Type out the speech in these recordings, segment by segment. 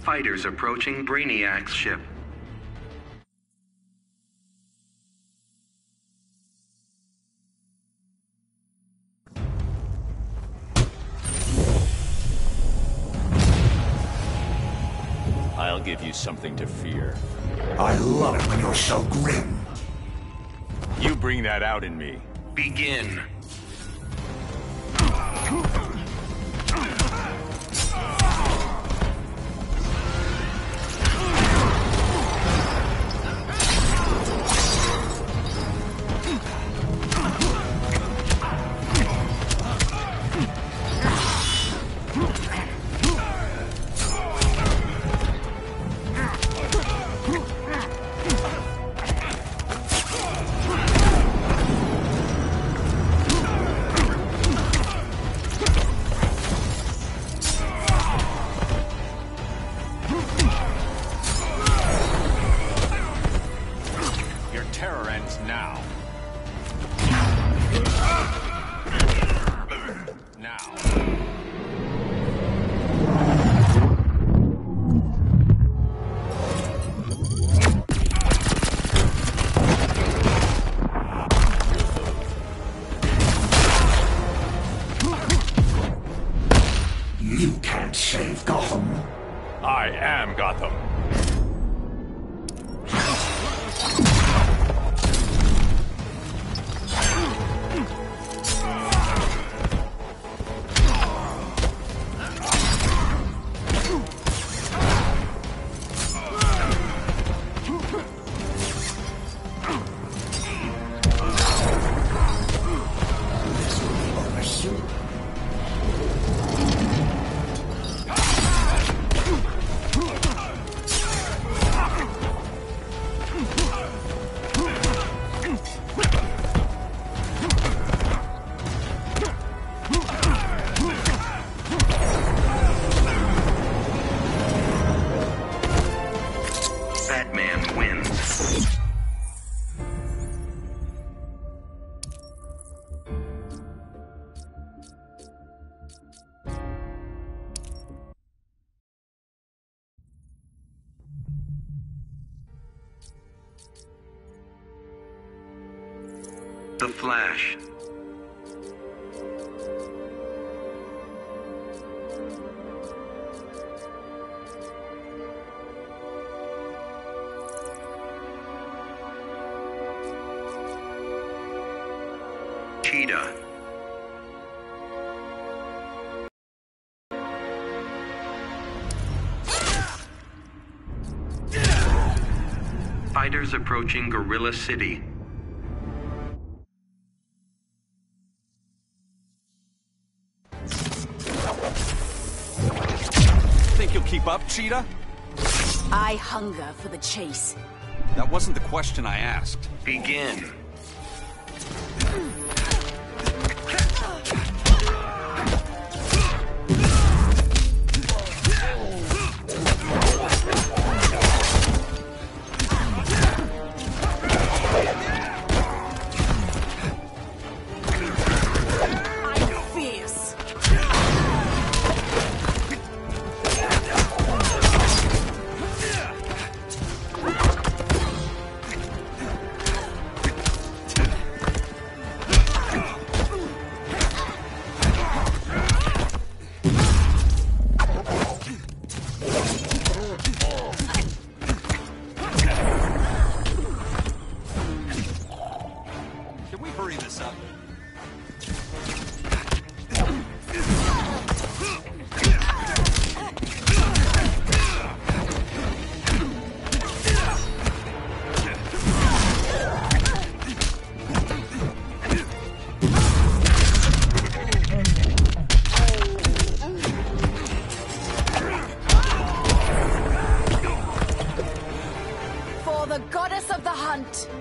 Fighters approaching Brainiac's ship. I'll give you something to fear. I love it when you're so grim. You bring that out in me. Begin. You can't save Gotham. I am Gotham. Batman wins. The Flash. Cheetah. Fighters approaching Gorilla City. Think you'll keep up, Cheetah? I hunger for the chase. That wasn't the question I asked. Begin. Can we hurry this up? For the goddess of the hunt.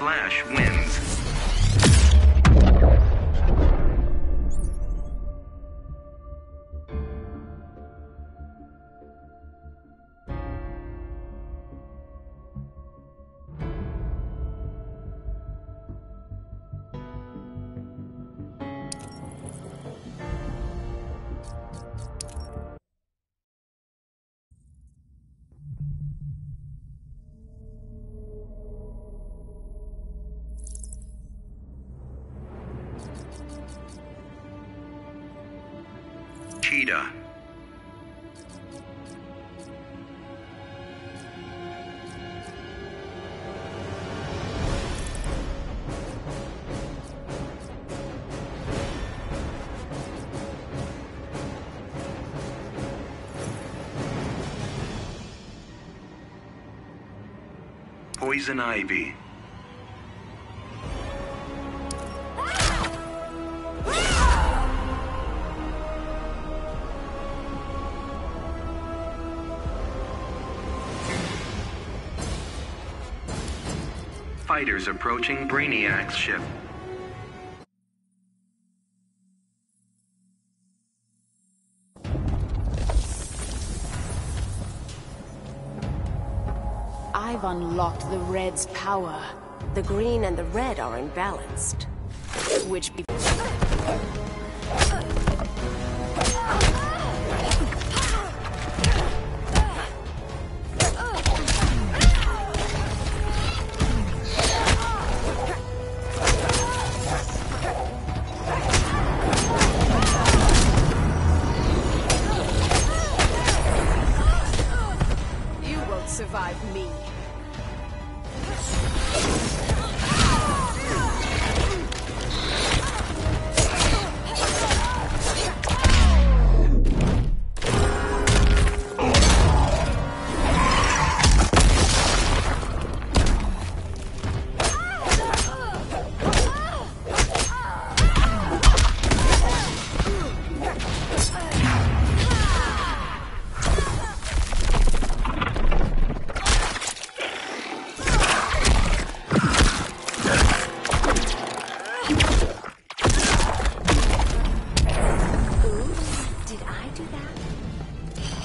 Flash wins. Cheetah. Poison Ivy. Fighters approaching Brainiac's ship. I've unlocked the Red's power. The green and the red are imbalanced. Which be You won't survive me. Did I do that?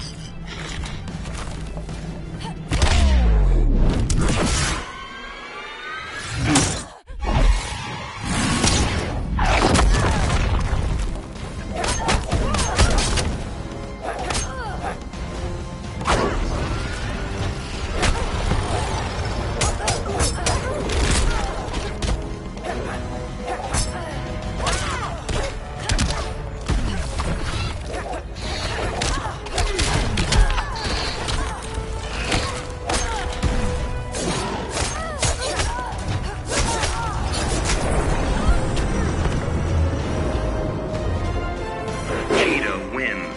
Cheetah wins.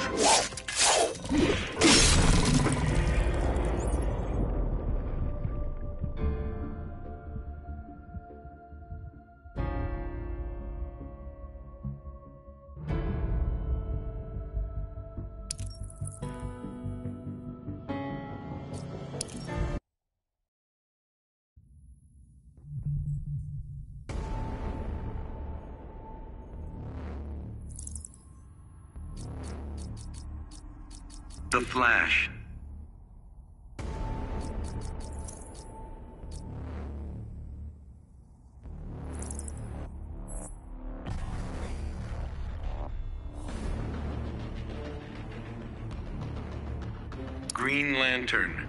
The Flash. Green Lantern.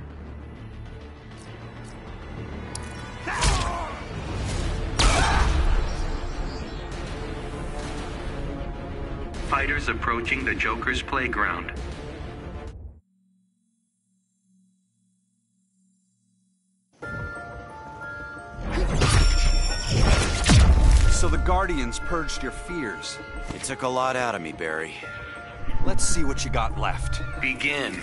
Fighters approaching the Joker's playground. So the Guardians purged your fears. It took a lot out of me, Barry. Let's see what you got left. Begin.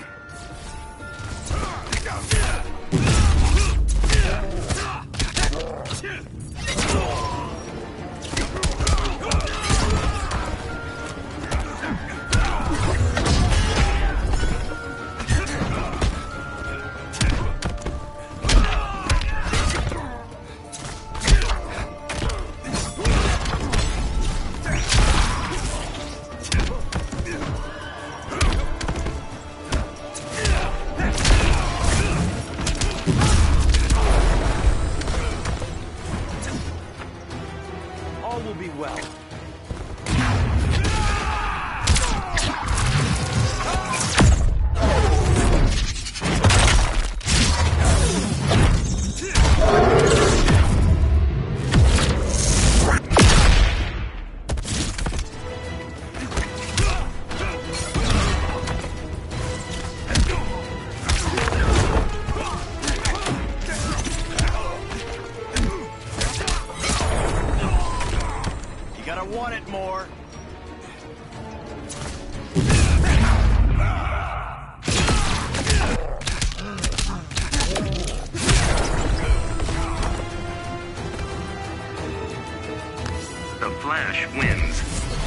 Flash wins.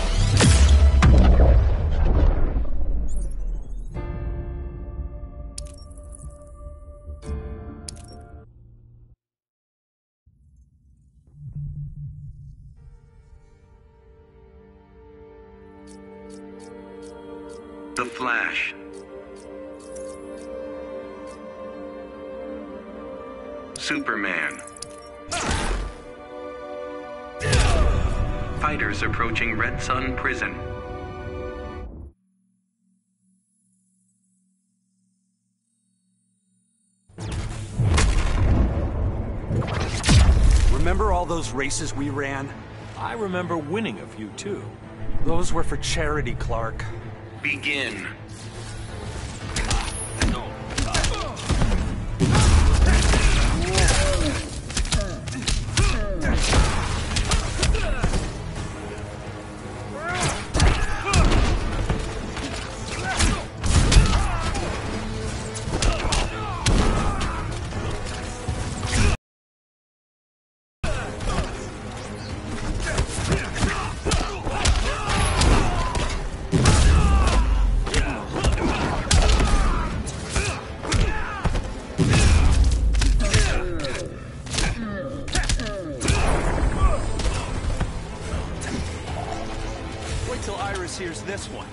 The Flash. Superman. Fighters approaching Red Sun Prison. Remember all those races we ran? I remember winning a few too. Those were for charity, Clark. Begin. Wait till Iris hears this one.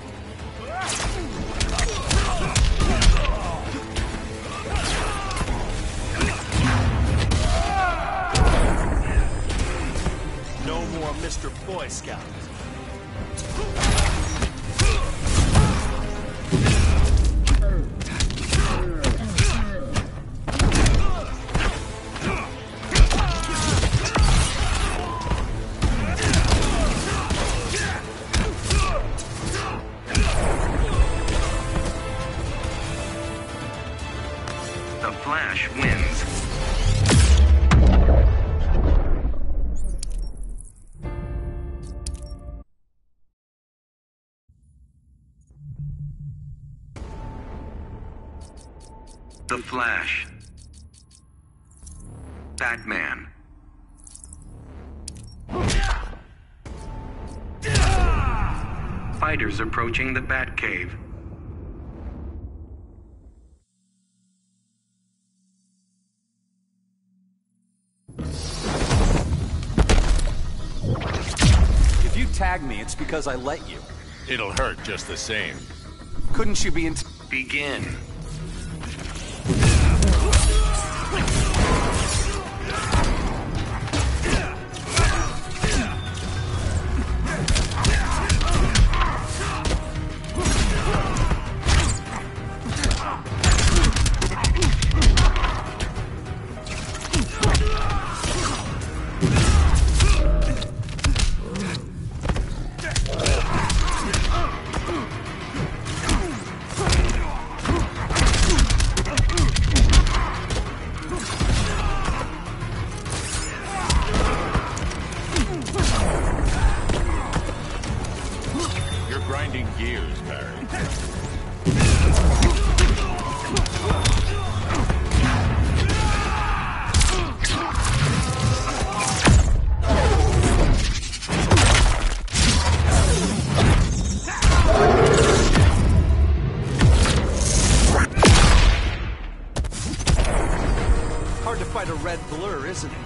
No more Mr. Boy Scout. The Flash wins. The Flash. Batman. Fighters approaching the Batcave. If you tag me, it's because I let you. It'll hurt just the same. Couldn't you be in... Begin. You're grinding gears, Barry. Hard to fight a red blur, isn't it?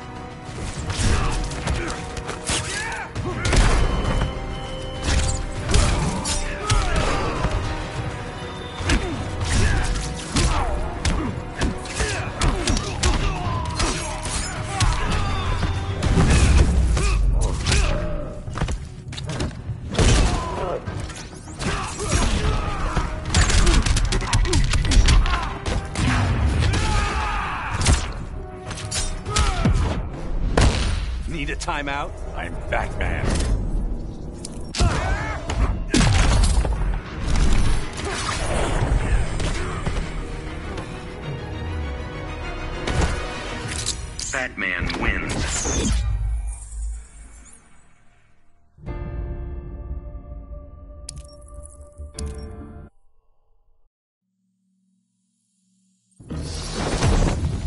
Need a timeout? I'm Batman. Batman wins.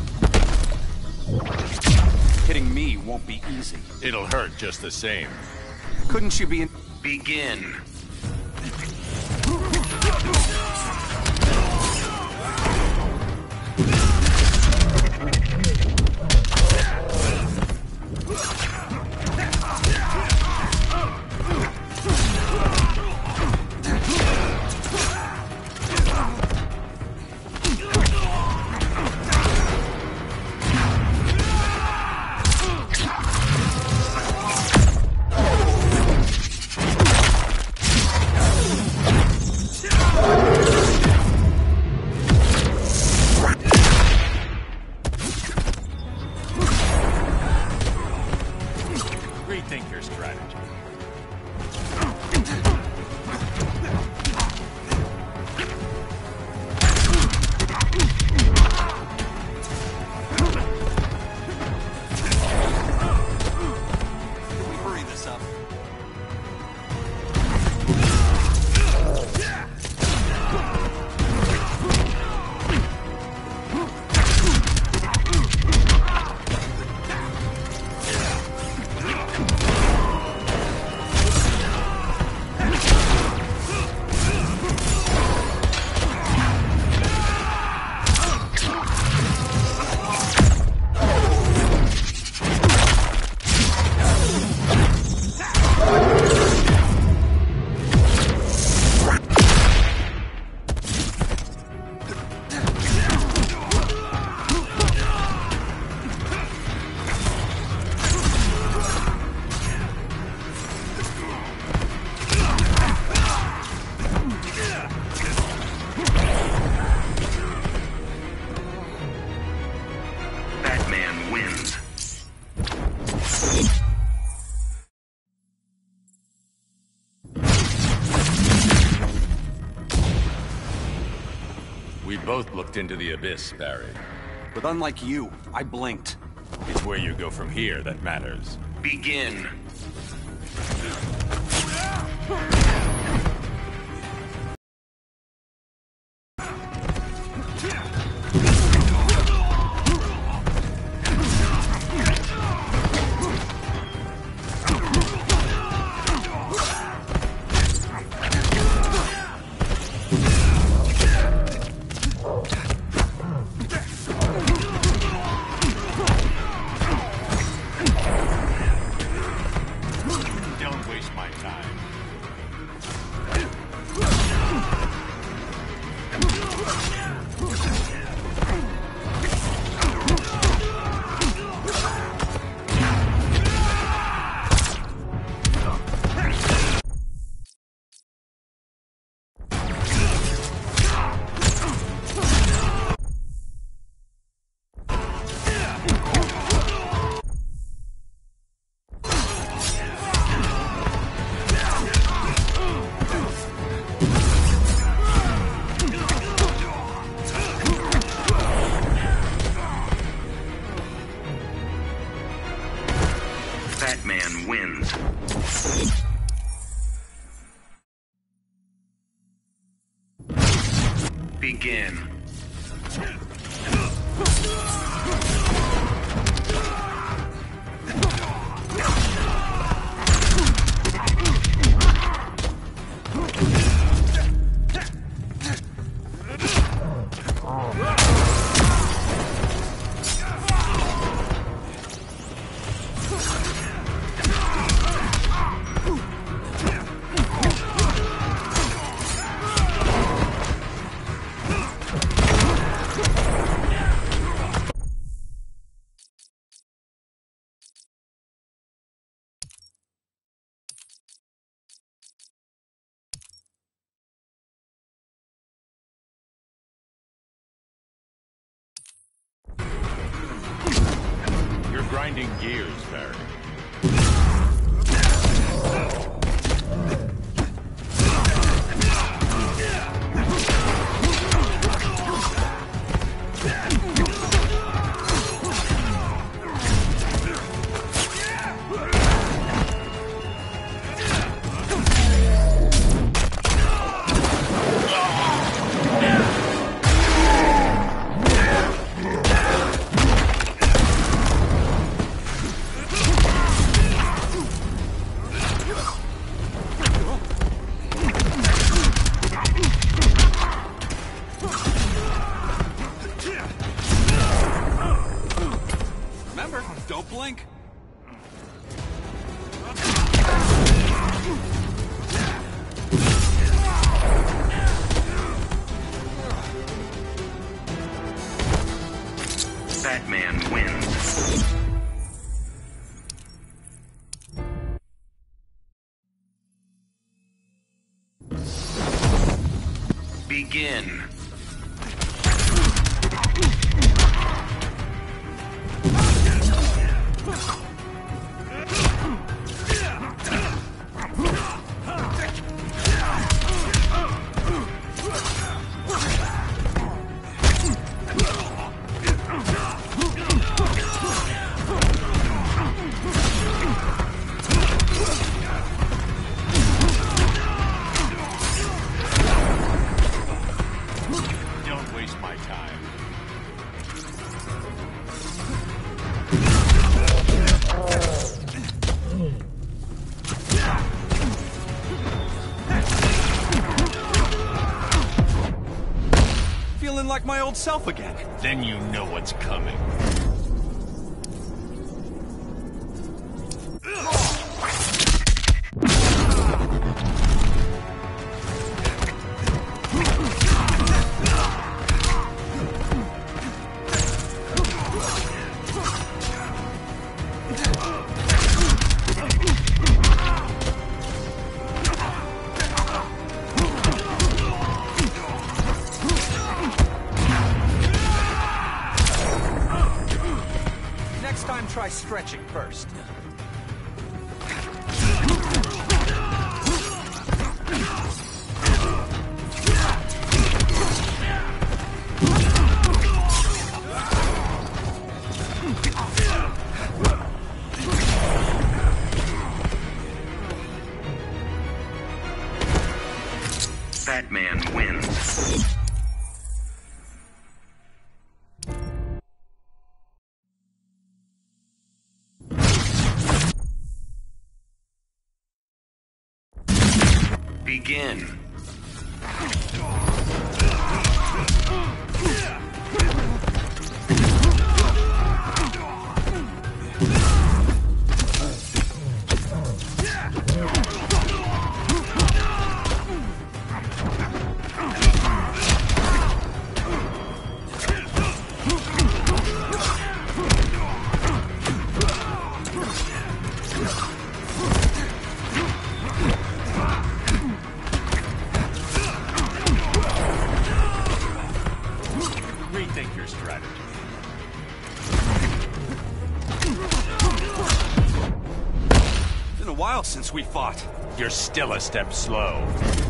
Hitting me won't be easy. It'll hurt just the same. Couldn't you be in... Begin. Rethink your strategy. Can we hurry this up? Batman wins. We both looked into the abyss, Barry. But unlike you, I blinked. It's where you go from here that matters. Begin. Don't waste my time. Batman wins. Begin. You're grinding gears, Barry. Remember, don't blink. Batman wins. Begin. Don't waste my time. Feeling like my old self again. Then you know what's coming. Next time, try stretching first. Batman wins. Begin. Rethink your strategy. Been a while since we fought. You're still a step slow.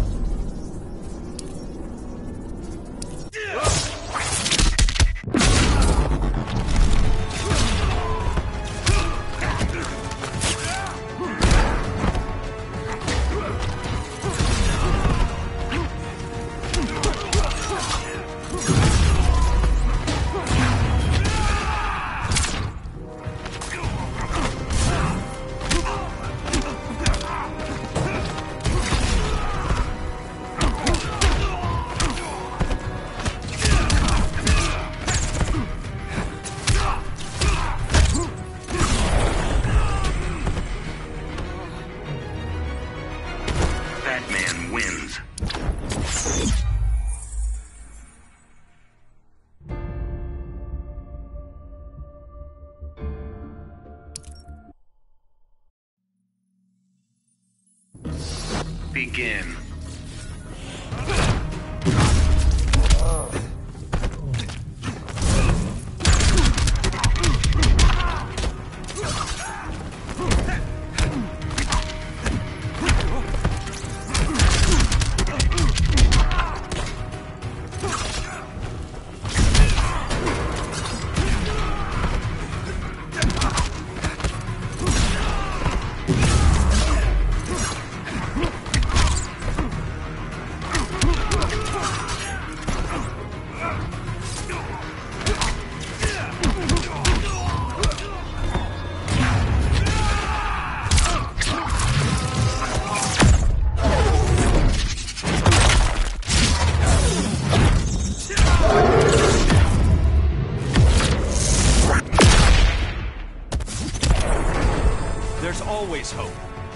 Batman wins. Begin. always hope.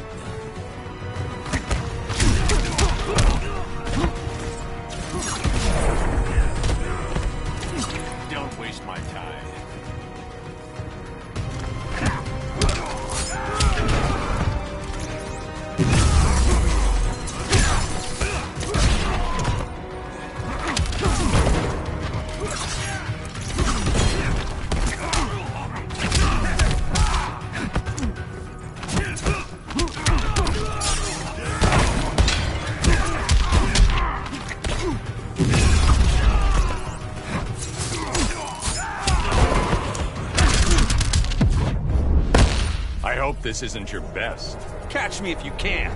Don't waste my time. I hope this isn't your best. Catch me if you can.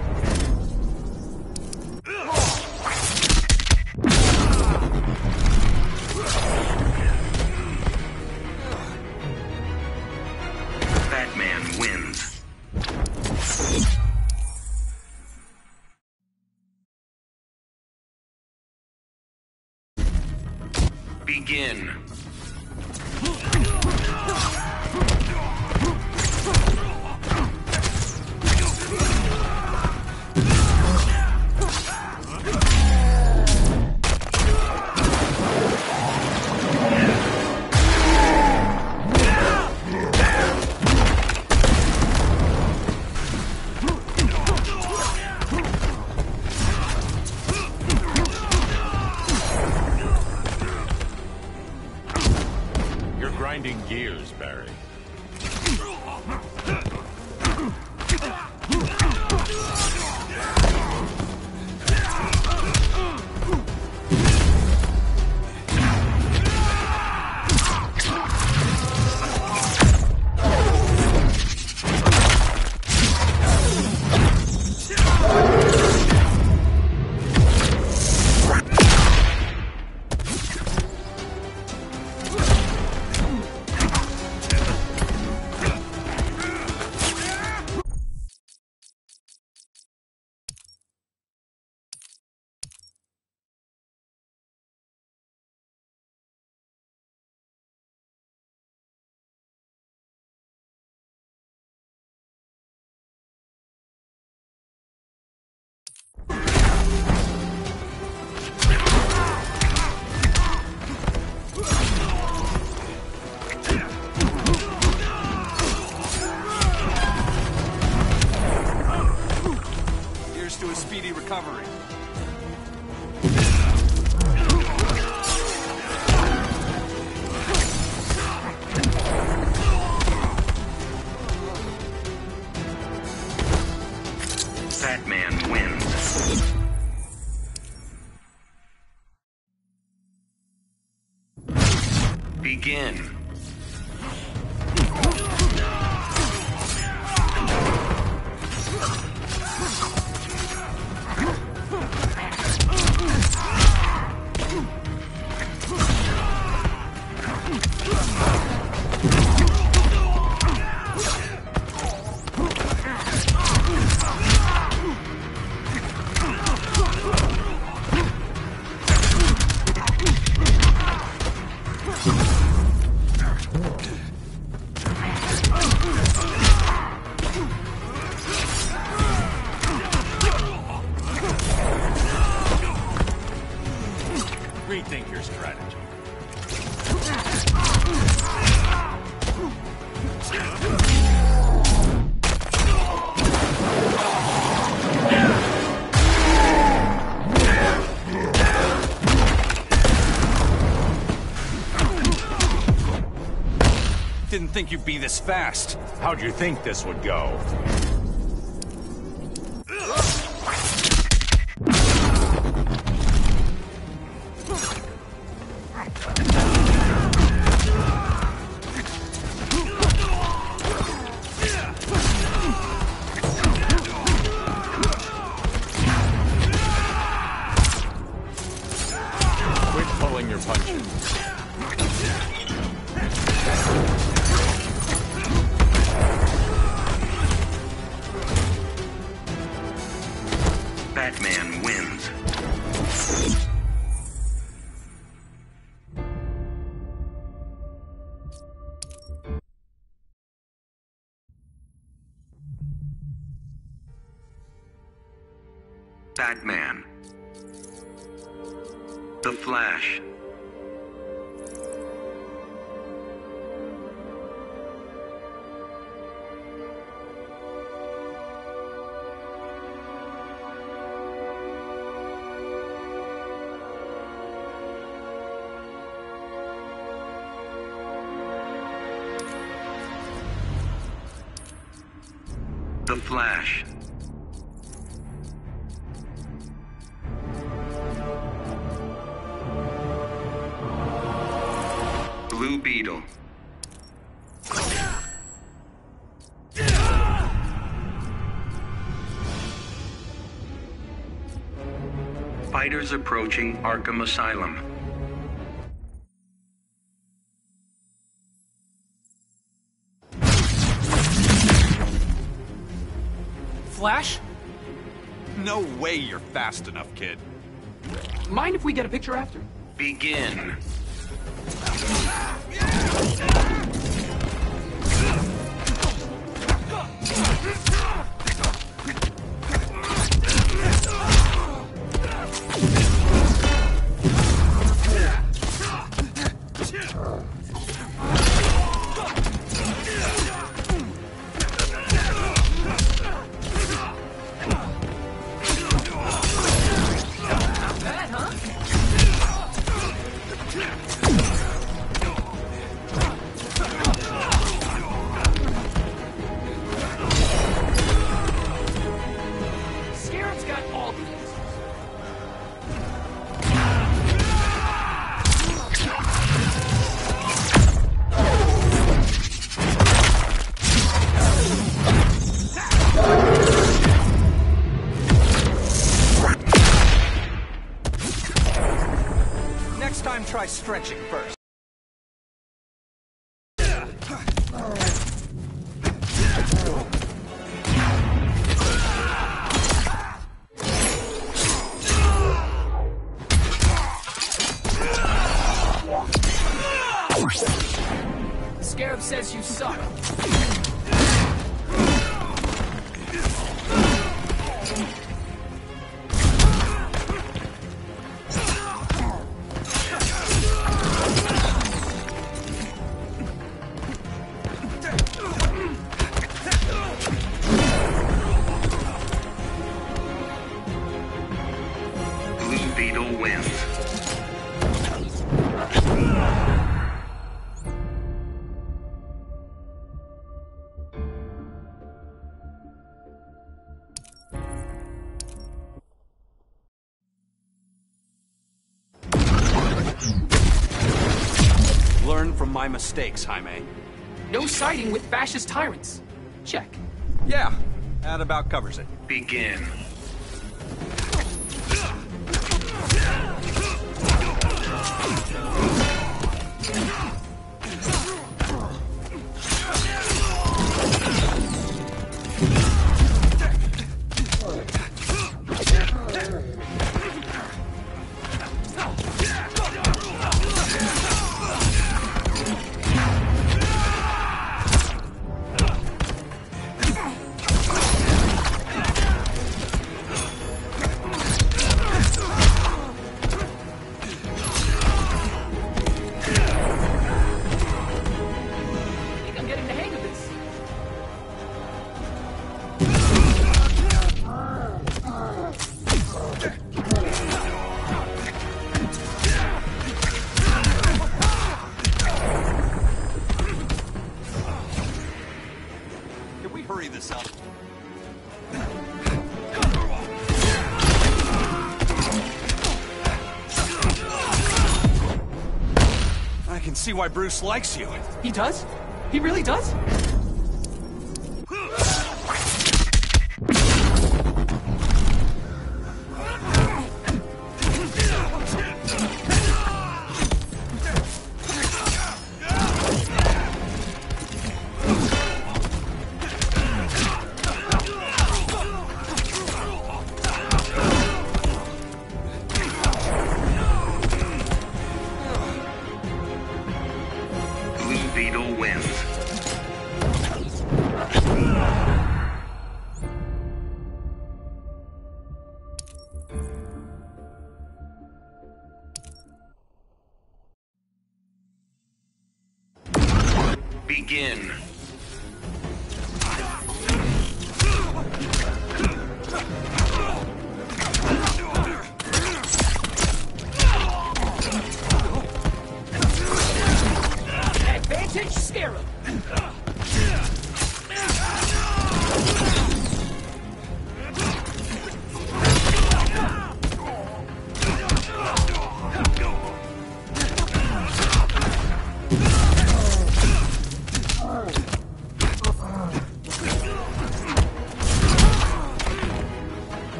Batman wins. Begin. You're grinding gears, Barry. Here's to a speedy recovery. Batman wins. Begin. Rethink your strategy. Didn't think you'd be this fast. How'd you think this would go? Quit pulling your punches. Batman wins. Batman. The Flash. The Flash. Blue Beetle. Fighters approaching Arkham Asylum. Flash? No way you're fast enough, kid. Mind if we get a picture after? Begin. Scarab's got all the answers. Next time, try stretching first. Scarab says you suck. Blue Beetle wins. Learn from my mistakes, Jaime. No siding with fascist tyrants. Check. Yeah, that about covers it. Begin. I think I'm getting the hang of this. Can we hurry this up? I can see why Bruce likes you. He does? He really does? Blue Beetle wins. Begin. Advantage Scarab!